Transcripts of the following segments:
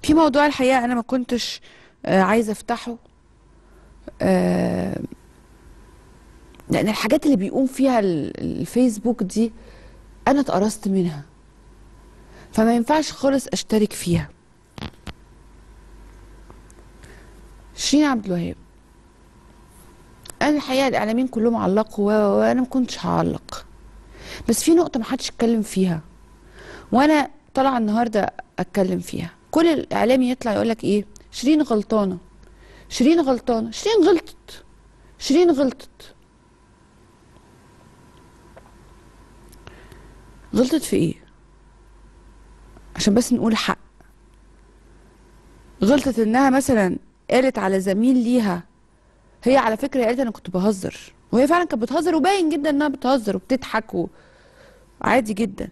في موضوع الحقيقة أنا ما كنتش عايزة أفتحه، لأن الحاجات اللي بيقوم فيها الفيسبوك دي أنا اتقرصت منها، فما ينفعش خالص أشترك فيها. شيرين عبد الوهاب، أنا الحقيقة الإعلاميين كلهم علقوا وأنا ما كنتش هعلق، بس في نقطة ما حدش اتكلم فيها وأنا طالعة النهاردة أتكلم فيها. كل الإعلامي يطلع يقولك إيه؟ شيرين غلطانة، شيرين غلطانة، شيرين غلطت، شيرين غلطت. غلطت في ايه؟ عشان بس نقول حق. غلطت انها مثلا قالت على زميل ليها، هي على فكرة قالت انا كنت بهزر، وهي فعلا كانت بتهزر وباين جدا انها بتهزر وبتضحك عادي جدا.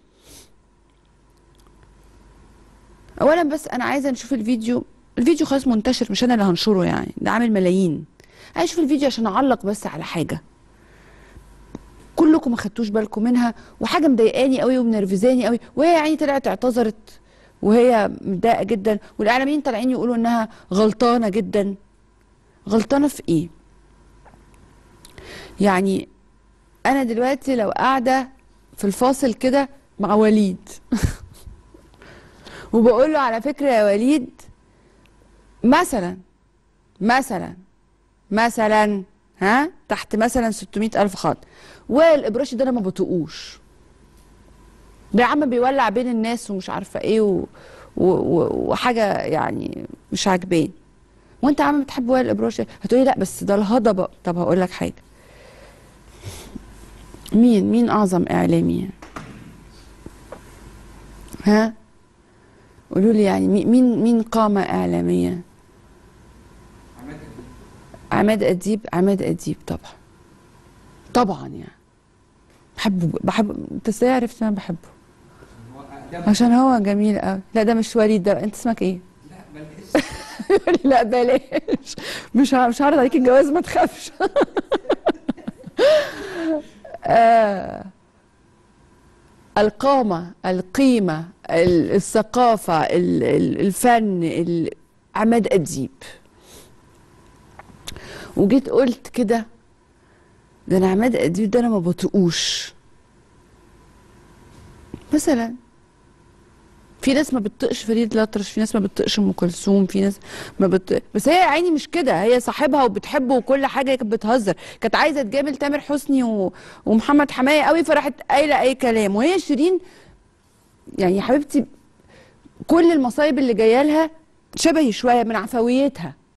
اولا بس انا عايزة نشوف الفيديو. الفيديو خلاص منتشر، مش انا اللي هنشره يعني، ده عامل ملايين. عايز اشوف الفيديو عشان اعلق بس على حاجة كلكم ما خدتوش بالكم منها، وحاجه مضايقاني قوي ومنرفزاني قوي، وهي يعني طلعت اعتذرت وهي متضايقه جدا، والاعلاميين طالعين يقولوا انها غلطانه جدا. غلطانه في ايه؟ يعني انا دلوقتي لو قاعده في الفاصل كده مع وليد وبقول له على فكره يا وليد، مثلا ها تحت مثلا 600,000 خط، وائل الابراشي ده انا ما بطيقوش، ده يا عم بيولع بين الناس ومش عارفه ايه وحاجه يعني مش عاجباني. وانت يا عم بتحب وائل الابراشي؟ هتقولي لا بس ده الهضبه. طب هقول لك حاجه، مين اعظم اعلامي؟ ها قولوا لي يعني مين قامه اعلاميه؟ عماد اديب. عماد اديب طبعا يعني بحبه. انت ازاي عرفت انا بحبه؟ عشان هو جميل قوي. لا ده مش وليد، ده انت اسمك ايه؟ لا بلاش، مش هعرض عليك الجواز، ما تخافش. القامة، القيمة، الثقافة، الفن، عماد أديب. وجيت قلت كده، ده أنا عماد أديب ده أنا ما بطيقوش. مثلا في ناس ما بتطقش فريد الأطرش، في ناس ما بتطقش ام كلثوم، في ناس ما بس هي عيني مش كده، هي صاحبها وبتحبه وكل حاجه، كانت بتهزر، كانت عايزه تجامل تامر حسني ومحمد حماية قوي، فراحت قايله اي كلام. وهي شيرين يعني يا حبيبتي كل المصايب اللي جايه لها شبهي شويه من عفويتها.